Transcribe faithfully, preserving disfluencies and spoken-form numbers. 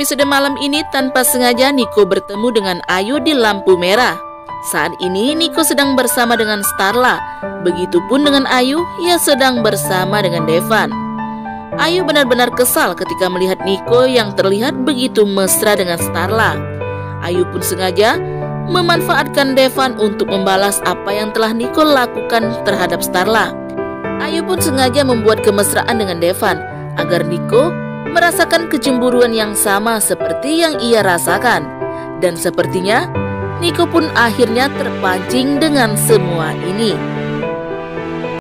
episode malam ini tanpa sengaja Nico bertemu dengan Ayu di lampu merah. Saat ini Nico sedang bersama dengan Starla. Begitupun dengan Ayu, ia sedang bersama dengan Devan. Ayu benar-benar kesal ketika melihat Nico yang terlihat begitu mesra dengan Starla. Ayu pun sengaja memanfaatkan Devan untuk membalas apa yang telah Nico lakukan terhadap Starla. Ayu pun sengaja membuat kemesraan dengan Devan agar Nico merasakan kecemburuan yang sama seperti yang ia rasakan. Dan sepertinya Nico pun akhirnya terpancing dengan semua ini.